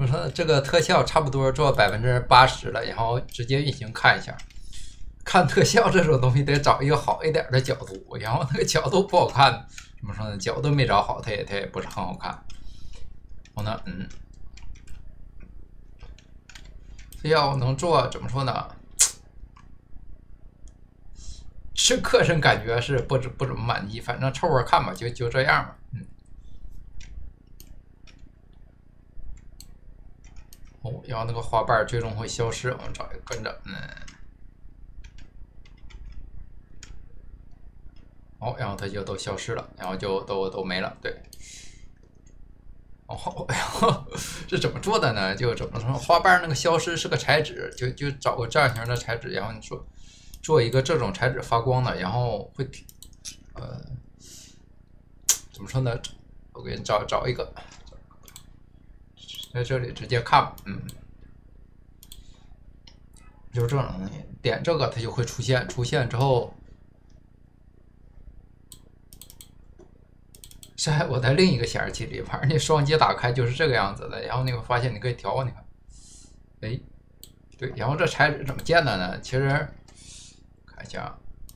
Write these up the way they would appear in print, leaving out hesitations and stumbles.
我说这个特效差不多做80%了，然后直接运行看一下。看特效这种东西得找一个好一点的角度，然后那个角度不好看，怎么说呢？角度没找好，它也不是很好看。然后呢，特效能做怎么说呢？是个人感觉是不怎么满意，反正凑合看吧，就这样吧。然后那个花瓣最终会消失，我们找一个跟着，然后它就都消失了，然后就都没了，对。然后这怎么做的呢？就怎么说，花瓣那个消失是个材质，就找个这样型的材质，然后你说做一个这种材质发光的，然后会怎么说呢？我给你找一个，在这里直接看，就是这种东西，点这个它就会出现之后。在我的另一个显示器里，反正你双击打开就是这个样子的。然后你会发现你可以调，你看，哎，对，然后这材质怎么建的呢？其实看一下，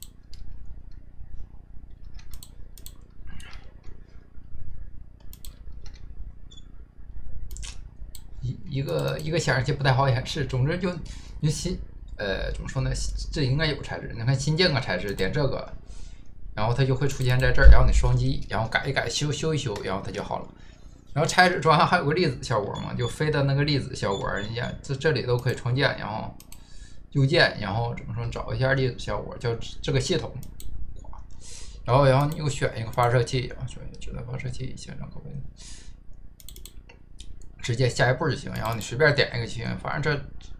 一个显示器不太好显示。总之就你怎么说呢？这应该有材质。你看新建个材质，点这个。然后它就会出现在这儿，然后你双击，然后改一改，修一修，然后它就好了。然后材质装上还有个粒子效果嘛，就飞的那个粒子效果，人家这里都可以重建，然后右键，然后怎么说找一下粒子效果，叫这个系统，然后你又选一个发射器，然后选一个质量发射器，现场可以直接下一步就行，然后你随便点一个就行，反正这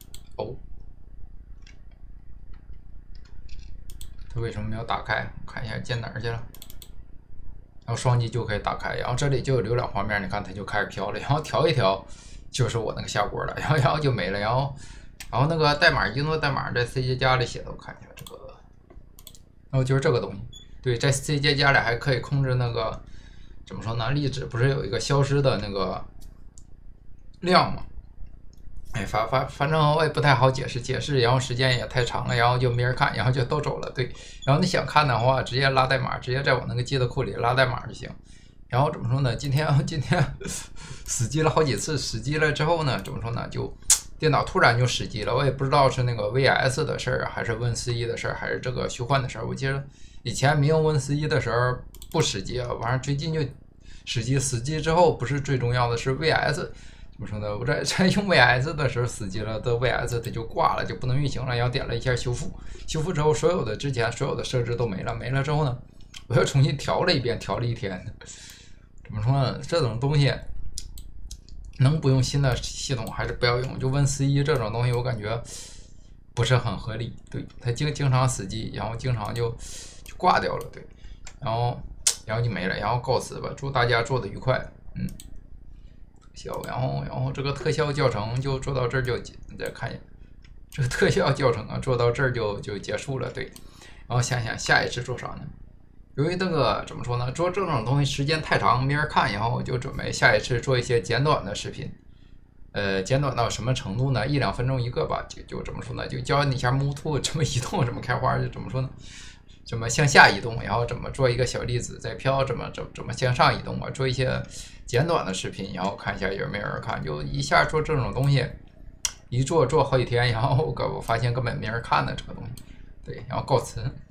它为什么没有打开？看一下键哪儿去了。然后双击就可以打开，然后这里就有浏览画面，你看它就开始飘了，然后调一调就是我那个效果了，然后就没了，然后那个代码，移动代码在 C 加里写的，我看一下这个，然后就是这个东西，对，在 C 加里还可以控制那个怎么说呢？粒子不是有一个消失的那个量吗？哎，反正我也不太好解释，然后时间也太长了，然后就没人看，然后就都走了。对，然后你想看的话，直接拉代码，直接在我那个记得库里拉代码就行。然后怎么说呢？今天死机了好几次，死机了之后呢，怎么说呢？就电脑突然就死机了，我也不知道是那个 VS 的事儿，还是 Win11的事儿，还是这个虚幻的事儿。我记得以前没用 Win11的时候不死机，完了最近就死机之后不是最重要的是 VS。怎么说呢？我在用 VS 的时候死机了，的 VS 它就挂了，就不能运行了。然后点了一下修复，修复之后之前所有的设置都没了。没了之后呢，我又重新调了一遍，调了一天。怎么说呢？这种东西能不用新的系统还是不要用？就Win11这种东西，我感觉不是很合理。对，它经常死机，然后经常就挂掉了。对，然后就没了。然后告辞吧，祝大家做的愉快。然后这个特效教程就做到这儿你再看一眼，这个特效教程啊，做到这儿就结束了。对，然后想想下一次做啥呢？由于那个怎么说呢，做这种东西时间太长没人看，然后我就准备下一次做一些简短的视频。简短到什么程度呢？1-2分钟一个吧，就怎么说呢？就教你一下 Move To 怎么移动，怎么开花，就怎么说呢？怎么向下移动，然后怎么做一个小粒子在飘，怎么向上移动啊？做一些简短的视频，然后看一下有没有人看。就一下做这种东西，一做好几天，然后我发现根本没人看的这个东西。对，然后告辞。